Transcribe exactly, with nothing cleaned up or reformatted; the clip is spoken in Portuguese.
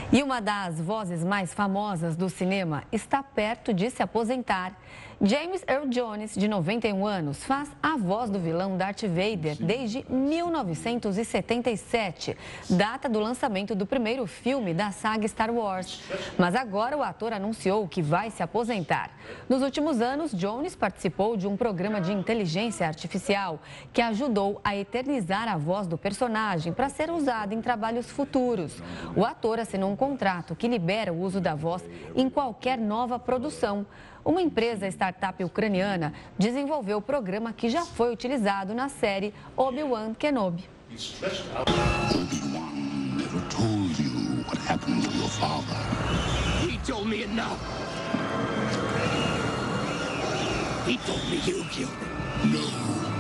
E uma das vozes mais famosas do cinema está perto de se aposentar. James Earl Jones, de noventa e um anos, faz a voz do vilão Darth Vader desde mil novecentos e setenta e sete, data do lançamento do primeiro filme da saga Star Wars. Mas agora o ator anunciou que vai se aposentar. Nos últimos anos, Jones participou de um programa de inteligência artificial que ajudou a eternizar a voz do personagem para ser usada em trabalhos futuros. O ator assinou um contrato que libera o uso da voz em qualquer nova produção. Uma empresa startup ucraniana desenvolveu o programa que já foi utilizado na série Obi-Wan Kenobi. Obi-Wan never told you what happened to your father. He told me enough. He told me you killed him. No.